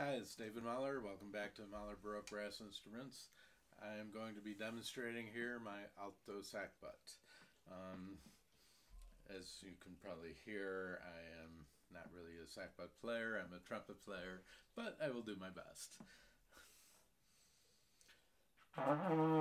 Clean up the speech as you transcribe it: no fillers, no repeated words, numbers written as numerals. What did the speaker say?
Hi, it's David Mahler. Welcome back to Mahler Baroque Brass Instruments. I am going to be demonstrating here my Alto Sackbut. As you can probably hear, I am not really a sackbut player. I'm a trumpet player, but I will do my best.